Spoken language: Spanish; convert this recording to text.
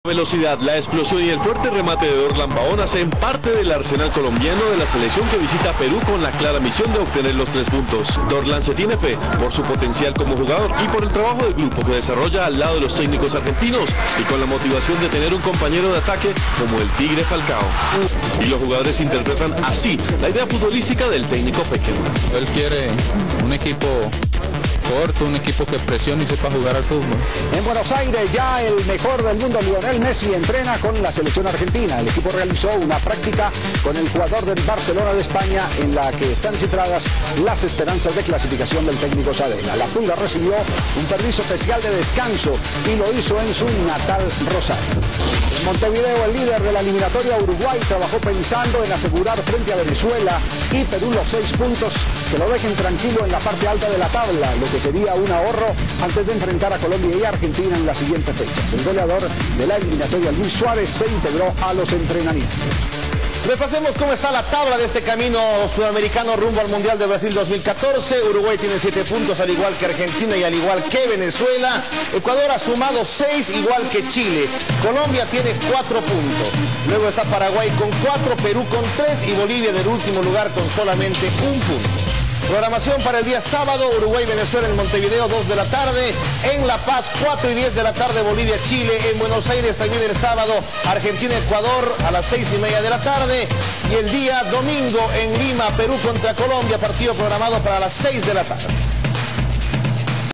Velocidad, la explosión y el fuerte remate de Dorlan Pavón hacen parte del arsenal colombiano de la selección que visita Perú con la clara misión de obtener los 3 puntos. Dorlan se tiene fe por su potencial como jugador y por el trabajo del grupo que desarrolla al lado de los técnicos argentinos y con la motivación de tener un compañero de ataque como el Tigre Falcao. Y los jugadores interpretan así la idea futbolística del técnico Peckerman. Él quiere un equipo corto, un equipo que presione y sepa jugar al fútbol. En Buenos Aires ya el mejor del mundo, Lionel Messi, entrena con la selección argentina. El equipo realizó una práctica con el jugador del Barcelona de España en la que están cifradas las esperanzas de clasificación del técnico Sadela. La Pulga recibió un permiso especial de descanso y lo hizo en su natal Rosario. En Montevideo, el líder de la eliminatoria Uruguay trabajó pensando en asegurar frente a Venezuela y Perú los 6 puntos que lo dejen tranquilo en la parte alta de la tabla, lo que sería un ahorro antes de enfrentar a Colombia y Argentina en las siguientes fechas. El goleador de la eliminatoria, Luis Suárez, se integró a los entrenamientos. Repasemos cómo está la tabla de este camino sudamericano rumbo al Mundial de Brasil 2014. Uruguay tiene 7 puntos, al igual que Argentina y al igual que Venezuela. Ecuador ha sumado 6, igual que Chile. Colombia tiene 4 puntos. Luego está Paraguay con 4, Perú con 3 y Bolivia en el último lugar con solamente 1 punto. Programación para el día sábado, Uruguay-Venezuela en Montevideo, 2 de la tarde. En La Paz, 4 y 10 de la tarde, Bolivia-Chile. En Buenos Aires también el sábado, Argentina-Ecuador a las 6:30 de la tarde. Y el día domingo en Lima, Perú contra Colombia, partido programado para las 6 de la tarde.